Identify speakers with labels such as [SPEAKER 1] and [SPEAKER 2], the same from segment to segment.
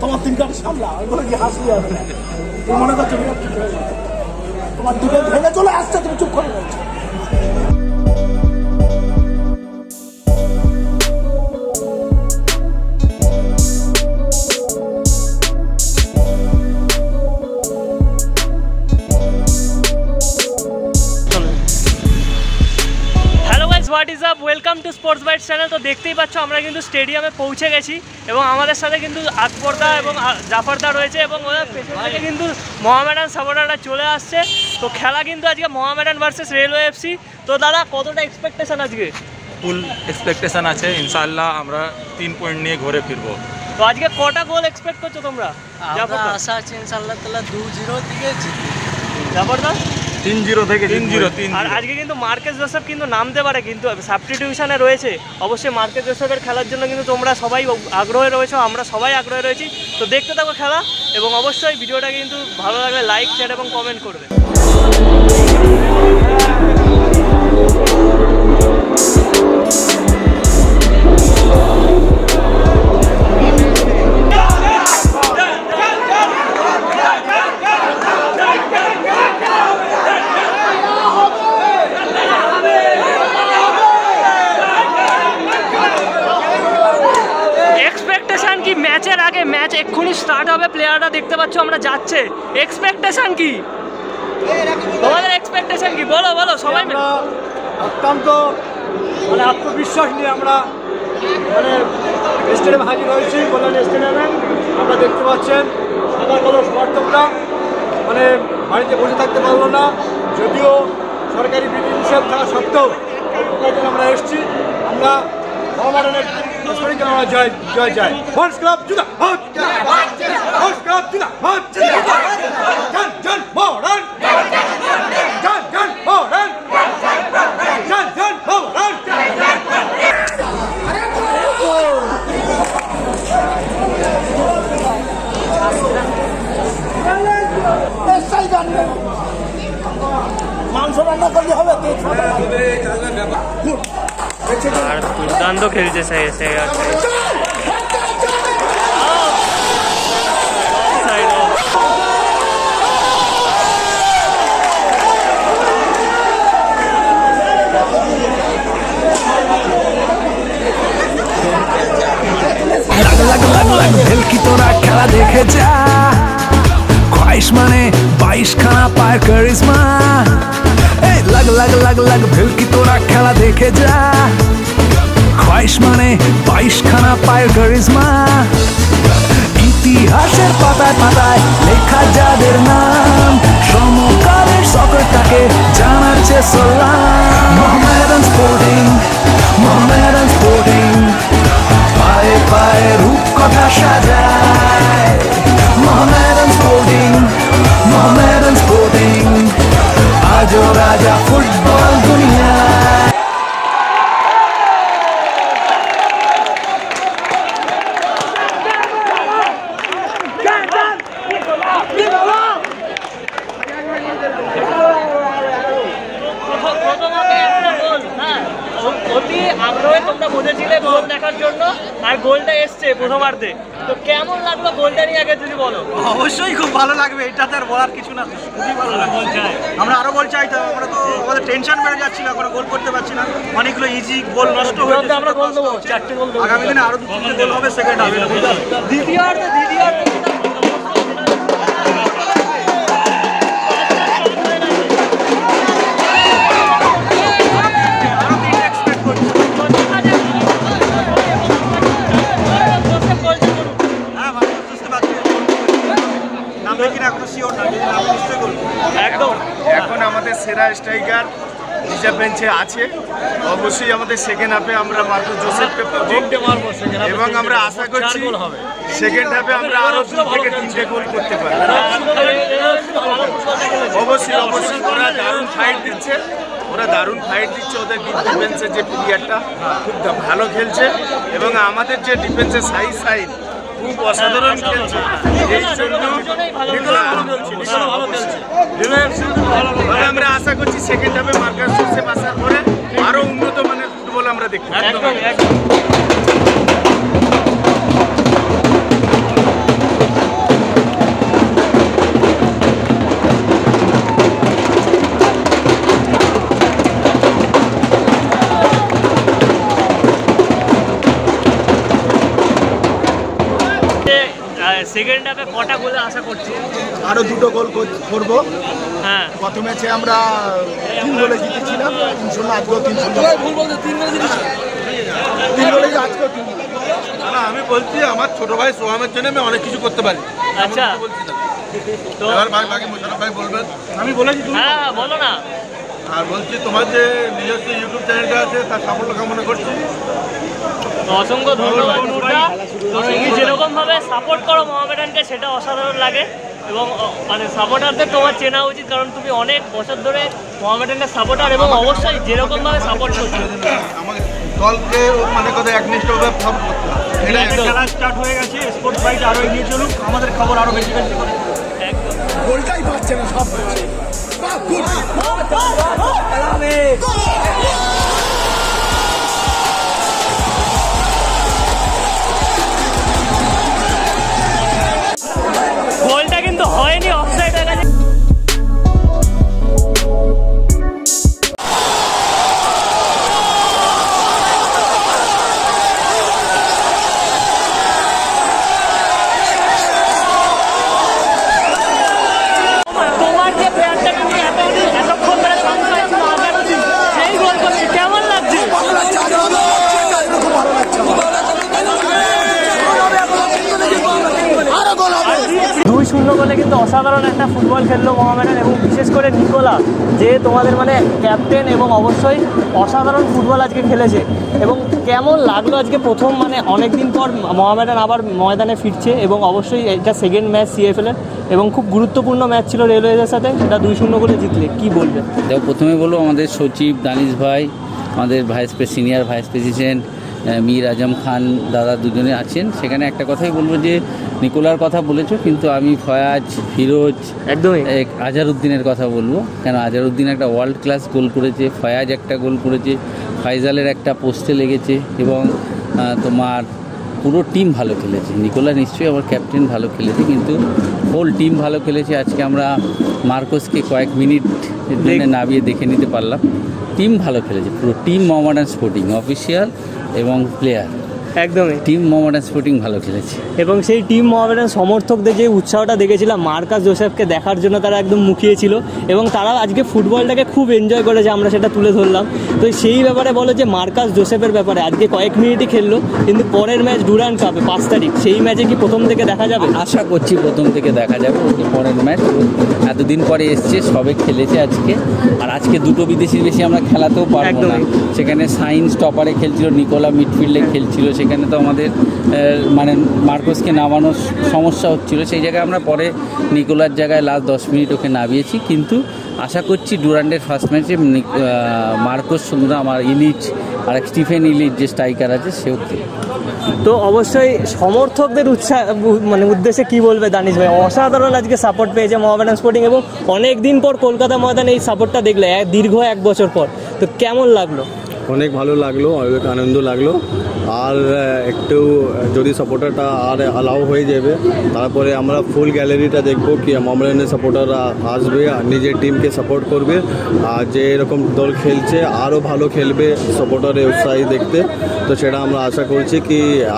[SPEAKER 1] তোমার তিন কাঠ সামলা ওইগুলো কি হাসি হবে না তুমি মনে করছো তোমার দিকে ভেঙে চলে আসছে তুমি চুপ করে রয়েছো
[SPEAKER 2] what is up welcome to sports bytes channel. তো দেখতেই পাচ্ছ আমরা কিন্তু স্টেডিয়ামে পৌঁছে গেছি এবং আমাদের সাথে কিন্তু আকবরদা এবং জাফরদা রয়েছে এবং ওদের পেছন থেকে কিন্তু মোহামেডান সাপোর্টাররা চলে আসছে। তো খেলা কিন্তু আজকে মোহামেডান ভার্সেস রেলওয়ে এফসি। তো দাদা কতটা এক্সপেকটেশন আজকে?
[SPEAKER 3] ফুল এক্সপেকটেশন আছে, ইনশাআল্লাহ আমরা 3 পয়েন্ট নিয়ে ঘরে ফিরবো।
[SPEAKER 2] তো আজকে কটা গোল এক্সপেক্ট করছো তোমরা?
[SPEAKER 4] আশা আছে ইনশাআল্লাহ তাআলা 2-0 থেকে জিতবে।
[SPEAKER 2] জাফরদা
[SPEAKER 3] 3-0 থেকে 3-0।
[SPEAKER 2] আর আজকে কিন্তু মার্কেস জোসেফ কিন্তু নামতে পারে, কিন্তু সাবস্টিটিউশনে রয়েছে। অবশ্যই মার্কেস জোসেফের খেলার জন্য কিন্তু তোমরা সবাই আগ্রহে রয়েছো, আমরা সবাই আগ্রহে রয়েছি। তো দেখতে থাকো খেলা এবং অবশ্যই ভিডিওটা কিন্তু ভালো লাগলে লাইক শেয়ার এবং কমেন্ট করবে। ম্যাচের আগে ম্যাচ এক্ষুনি স্টার্ট হবে, প্লেয়াররা দেখতে পাচ্ছ আমরা যাচ্ছে। এক্সপেকটেশন কি তোমাদের? এক্সপেকটেশন কি বলো বলো সবাই।
[SPEAKER 1] অত্যন্ত আত্মবিশ্বাস নিয়ে আমরা স্টেডিয়ামে হাজির হয়েছি। কল্যাণ স্টেডিয়ামে আমরা দেখতে পাচ্ছেন সবার কোনো সমর্থকরা বাড়িতে বসে থাকতে পারলো না, যদিও সরকারি বিধি নিষেধ থাকা সত্ত্বেও আমরা এসেছি। আমরা মোহামেডানের আমরা জয় জয় জয় ফোর্স ক্লাব জিন্দাবাদ, ফোর্স ক্লাব জিন্দাবাদ, জন জন মোহামেডান, জন জন মোহামেডান, জন জন মোহামেডান। মাংস রান্না করলে হবে
[SPEAKER 2] আর দুর্দান্ত খেলছে সে
[SPEAKER 5] ভেলকি তোরা খেলা দেখে যা, খ্বাইশ মানে 22 খানা পায় কারিজমা। লাগ লাগ লাগ লাগ ভেলকি তোরা খেলা দেখে যা, খ্বাইশ মানে 22 খানা পায় কারিজমা। ইতিহাসের পাতায় পাতায় লেখা যাদের নাম, সমকালের সকারটাকে জানাচ্ছে সালাম। মোহামেডান স্পোর্টিং, মোহামেডান স্পোর্টিং, পায়ে পায়ে রূপকথা সাজায়। মোহামেডান স্পোর্টিং, মোহামেডান স্পোর্টিং, আজও রাজা ফুটবল দুনিয়ায়।
[SPEAKER 2] আগ্রহে তোমরা বসেছিলে গোল দেখার জন্য, আর গোলটা এসছে প্রথমার্ধে। তো কেমন লাগলো গোলটা নিয়ে আগে যদি বলো?
[SPEAKER 4] অবশ্যই খুব ভালো লাগবে, এটা তো আর বলার কিছু না, খুবই ভালো লাগবে। আমরা আরো গোল চাইতাম, আমরা তো আমাদের টেনশন বেড়ে যাচ্ছিল, এখন গোল করতে পারছি না, অনেকগুলো ইজি গোল নষ্ট হয়েছে।
[SPEAKER 2] আমরা গোল দেবো, 4টে গোল দেবো।
[SPEAKER 4] আগামী দিনে আরো 2-3টে গোল হবে সেকেন্ড হাফে।
[SPEAKER 2] দ্বিতীয়ার্ধে একদম
[SPEAKER 6] এখন আমাদের সেরা স্ট্রাইকার রিজার্ভ বেঞ্চে আছে। অবশ্যই আমাদের সেকেন্ড হাফে আমরা মার্কো জোসেফকে পাবো এবং আমরা আশা করছি সেকেন্ড হাফে আমরা আরো 2 থেকে 3টে গোল করতে পারবো। অবশ্যই অবশ্যই ওরা দারুণ ফাইট দিচ্ছে, ওদের ডিফেন্সের যে প্লেয়ারটা খুব ভালো খেলছে এবং আমাদের যে ডিফেন্সের সাইড খুব অসাধারণ খেলছে। এই জন্য আমরা আশা করছি সেকেন্ড হাফে মার্কাস জোসেফ আসার পরে আরো উন্নত মানের ফুটবল আমরা দেখতে পাবো।
[SPEAKER 2] সেকেন্ড হাফে কটা গোলে আশা করছো?
[SPEAKER 1] আরও 2টো গোল করবো।
[SPEAKER 2] হ্যাঁ,
[SPEAKER 1] গত ম্যাচে আমরা 3 গোলে জিতেছিলাম, 3-0, আজকেও 3-0। 3 গোলে আজকেও 3 গোলে।
[SPEAKER 6] না, আমি বলছি আমার ছোট ভাই সোহামের জন্য আমি অনেক কিছু করতে পারি।
[SPEAKER 2] আচ্ছা, তো
[SPEAKER 6] এবার বাকি মোশাররফ ভাই বলবেন।
[SPEAKER 4] আমি বলেছি
[SPEAKER 2] হ্যাঁ বলো না।
[SPEAKER 6] আর বলছি তোমার যে নিজস্ব ইউটিউব চ্যানেলটা আছে তার সাফল্য কামনা করছি।
[SPEAKER 2] অসংখ্য ধন্যবাদ নুরদা। তুমি যেরকম ভাবে সাপোর্ট করো মোহামেডানকে সেটা অসাধারণ লাগে এবং মানে সাপোর্টারদের তোমার চেনা উচিত, কারণ তুমি অনেক বছর ধরে মোহামেডানের সাপোর্টার এবং অবশ্যই যেরকম ভাবে সাপোর্ট করছো
[SPEAKER 6] আমাকে দলকে মানে কথা একনিষ্ঠভাবে সাপোর্ট করতে হবে।
[SPEAKER 4] খেলা স্টার্ট হয়ে গেছে, স্পোর্টস বাইট আরো এগিয়ে চলুক, আমাদের খবর আরো বেশি বেশি করে।
[SPEAKER 1] গোলটাই পাচ্ছে না সব।
[SPEAKER 2] গোলটা কিন্তু হয়নি, অফসাইড হয়ে গেছে। তোমার যে প্লেয়ারটাকে নিয়ে এতক্ষণ ধরে সেই গোল করছে, কেমন লাগছে? 2-0 গোলে কিন্তু অসাধারণ একটা ফুটবল খেললো মোহামেডান এবং বিশেষ করে নিকোলা, যে তোমাদের মানে ক্যাপ্টেন এবং অবশ্যই অসাধারণ ফুটবল আজকে খেলেছে। এবং কেমন লাগলো আজকে প্রথম মানে অনেকদিন পর মোহামেডান আবার ময়দানে ফিরছে এবং অবশ্যই এটা সেকেন্ড ম্যাচ সিএফএল-এর এবং খুব গুরুত্বপূর্ণ ম্যাচ ছিল রেলওয়েজের সাথে, সেটা 2-0 গোলে জিতলে কি বলবে?
[SPEAKER 7] দেখো, প্রথমে বলবো আমাদের সচিব দানিশ ভাই, আমাদের senior vice president Mir Azam Khan দাদা দুজনে আছেন। সেখানে একটা কথাই বলবো যে নিকোলার কথা বলেছো, কিন্তু আমি ফয়াজ, ফিরোজ,
[SPEAKER 2] একদমই
[SPEAKER 7] আজহারউদ্দিনের কথা বলবো। কেন আজহারউদ্দিন একটা ওয়ার্ল্ড ক্লাস গোল করেছে, ফয়াজ একটা গোল করেছে, ফাইজালের একটা পোস্টে লেগেছে এবং তোমার পুরো টিম ভালো খেলেছে। নিকোলা নিশ্চয়ই আমার ক্যাপ্টেন ভালো খেলেছে, কিন্তু হোল টিম ভালো খেলেছে। আজকে আমরা মার্কোসকে কয়েক মিনিট নামিয়ে দেখে নিতে পারলাম। টিম ভালো খেলেছে, পুরো টিম মোহামেডান স্পোর্টিং অফিসিয়াল এবং প্লেয়ার
[SPEAKER 2] একদমই
[SPEAKER 7] টিম মোহামেডান স্পোর্টিং ভালো খেলেছে।
[SPEAKER 2] এবং সেই টিম মোহামেডান সমর্থকদের যে উৎসাহটা দেখেছিলাম মার্কাস জোসেফকে দেখার জন্য, তারা একদম মুখিয়েছিল এবং তারা আজকে ফুটবলটাকে খুব এনজয় করেছে, আমরা সেটা তুলে ধরলাম। তো সেই ব্যাপারে বলো যে মার্কাস জোসেফের ব্যাপারে, আজকে কয়েক মিনিটই খেললো কিন্তু পরের ম্যাচ ডুরান্ড কাপে 5 তারিখ, সেই ম্যাচে কি প্রথম থেকে দেখা যাবে?
[SPEAKER 7] আশা করছি প্রথম থেকে দেখা যাবে ওকে পরের ম্যাচ। এতদিন পরে এসছে, সবে খেলেছে আজকে। আর আজকে 2টো বিদেশির বেশি আমরা খেলাতেও পারবো না। সেখানে সাইন স্টপারে খেলছিল, নিকোলা মিডফিল্ডে খেলছিল, সেখানে তো আমাদের মানে মার্কোসকে নামানোর সমস্যা হচ্ছিল। সেই জায়গায় আমরা পরে নিকোলার জায়গায় লাস্ট 10 মিনিট ওকে নামিয়েছি। কিন্তু আশা করছি ডুরান্ডের ফার্স্ট ম্যাচে মার্কোস সঙ্গে আমার ইলিচ আর স্টিফেন ইলিচ যে স্ট্রাইকার আছে সেও।
[SPEAKER 2] তো অবশ্যই সমর্থকদের মানে উদ্দেশ্যে কি বলবে দানিশ ভাই? অসাধারণ আজকে সাপোর্ট পেয়েছে মোহামেডান স্পোর্টিং এবং অনেক দিন পর কলকাতা ময়দানে এই সাপোর্টটা দেখলে দীর্ঘ 1 বছর পর, তো কেমন লাগলো?
[SPEAKER 8] অনেক ভালো লাগলো, অনেক আনন্দ লাগলো। আর একটু যদি সাপোর্টারটা আর অ্যালাউ হয়ে যাবে, তারপরে আমরা ফুল গ্যালারিটা দেখবো কি মোহামেডানের সাপোর্টাররা আসবে আর নিজের টিমকে সাপোর্ট করবে। আর যে এরকম দল খেলছে আরও ভালো খেলবে সাপোর্টারের উৎসাহী দেখতে। তো সেটা আমরা আশা করছি কি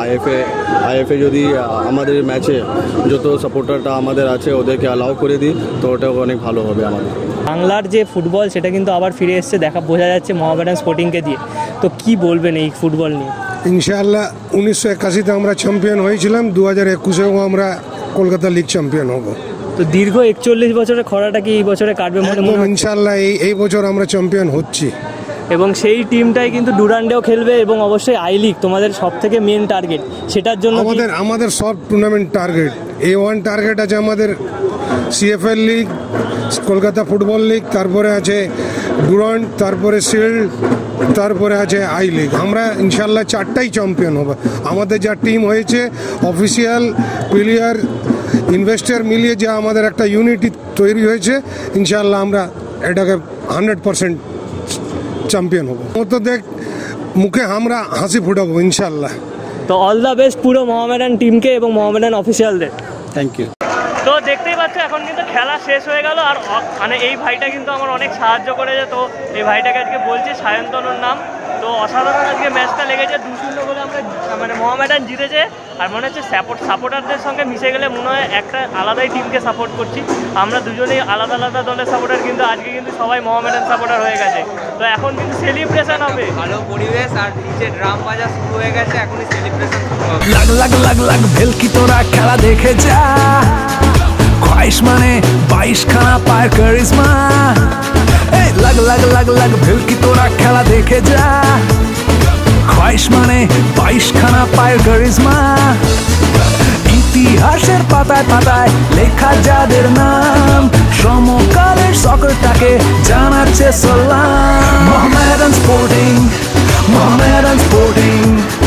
[SPEAKER 8] আইএফএ যদি আমাদের ম্যাচে যত সাপোর্টারটা আমাদের আছে ওদেরকে অ্যালাউ করে দিই, তো ওটা অনেক ভালো হবে আমাদের।
[SPEAKER 2] বাংলার যে ফুটবল সেটা কিন্তু আবার ফিরে এসছে, বোঝা যাচ্ছে মোহামেডান স্পোর্টিংকে দিয়ে। তো কি বলবেন এই ফুটবল নিয়ে?
[SPEAKER 9] ইনশাআল্লাহ 1981-তে আমরা চ্যাম্পিয়ন হয়েছিলাম, 2021-এও আমরা কলকাতা লিগ চ্যাম্পিয়ন হব।
[SPEAKER 2] তো দীর্ঘ 41 বছরের খরাটা কি এই বছরে কাটবে মনে হয়?
[SPEAKER 9] ইনশাআল্লাহ এই বছর আমরা চ্যাম্পিয়ন হচ্ছি
[SPEAKER 2] এবং সেই টিমটাই কিন্তু ডুরান্ডেও খেলবে এবং অবশ্যই আই লিগ তোমাদের সব থেকে মেন টার্গেট, সেটার জন্য
[SPEAKER 9] আমাদের সব টুর্নামেন্ট টার্গেট। A1 টার্গেট আছে আমাদের CFL league, Kolkata football league, তারপরে আছে ডুরান্ড, তারপরে শিল্ড, তারপরে আছে আই লিগ। আমরা ইনশাল্লাহ 4টাই চ্যাম্পিয়ন হবো। আমাদের যা টিম হয়েছে অফিসিয়াল প্লেয়ার ইনভেস্টার মিলিয়ে যা আমাদের একটা ইউনিটি তৈরি হয়েছে, ইনশাল্লাহ আমরা এটাকে 100% চ্যাম্পিয়ন হবো। তো দেখ মুখে আমরা হাসি ফুটাবো ইনশাল্লাহ।
[SPEAKER 2] তো অল দ্য বেস্ট পুরো মোহামেডান টিমকে এবং মোহামেডান অফিসিয়ালদের।
[SPEAKER 8] Thank you.
[SPEAKER 2] তো দেখতেই পাচ্ছ এখন কিন্তু খেলা শেষ হয়ে গেল আর মানে এই ভাইটা কিন্তু আমার অনেক সাহায্য করেছে। তো এই ভাইটাকে আজকে বলছি, সায়ন্তনুর নাম, তো অসাধারণ আজকে ম্যাচটা লেগেছে, 2-0 বলে আমরা মানে মোহামেডান জিতেছে। আর মনে হচ্ছে সাপোর্টারদের সঙ্গে মিশে গেলে মনে হয় একটা আলাদাই টিমকে সাপোর্ট করছি। আমরা দুজনেই আলাদা আলাদা দলের সাপোর্টার, কিন্তু আজকে কিন্তু সবাই মোহামেডান সাপোর্টার হয়ে গেছে। তো এখন কিন্তু সেলিব্রেশন হবে,
[SPEAKER 10] ভালো পরিবেশ আর নিচে ড্রাম বাজা শুরু হয়ে গেছে, এখনই সেলিব্রেশন শুরু হবে।
[SPEAKER 5] লাগ লাগ লাগ লাগ ভেলকি তোরা খেলা দেখে যা, ख्वाहिश माने 22 खाना पायर करिश्मा। लग लग लग लग ভেলকি তোরা খেলা দেখে যা, ख्वाहिश माने 22 खाना पायर करिश्मा। ইতিহাসের পাতায় পাতায় লেখা যাদের নাম, সমকালের সকারটাকে জানাচ্ছে সালাম। Mohammedan sporting, Mohammedan sporting.